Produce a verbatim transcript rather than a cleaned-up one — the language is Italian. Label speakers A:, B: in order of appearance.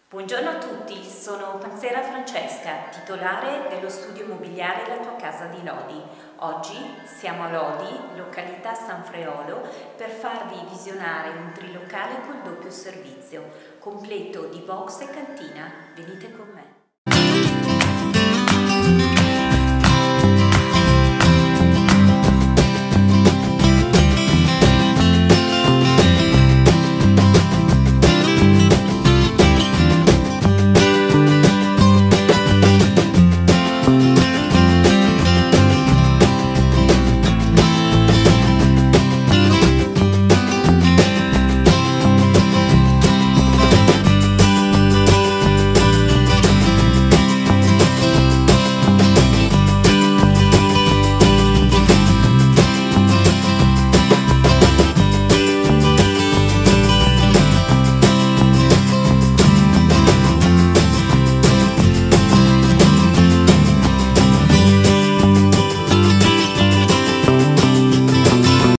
A: Buongiorno a tutti, sono Panzera Francesca, titolare dello studio immobiliare La tua casa di Lodi. Oggi siamo a Lodi, località San Freolo, per farvi visionare un trilocale col doppio servizio, completo di box e cantina. Venite con me.